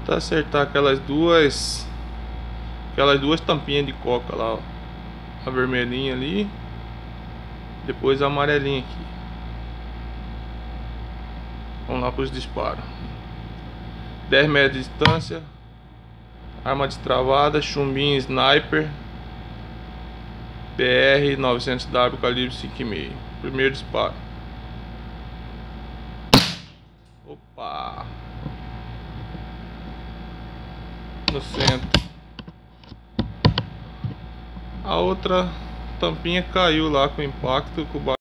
Falta acertar aquelas duas tampinhas de coca lá, ó. A vermelhinha ali, depois a amarelinha aqui. Vamos lá para os disparos. 10 metros de distância, arma destravada, chumbinho sniper PR 900W calibre 5,5. Primeiro disparo. Opa! No centro. A outra tampinha caiu lá com o impacto, com o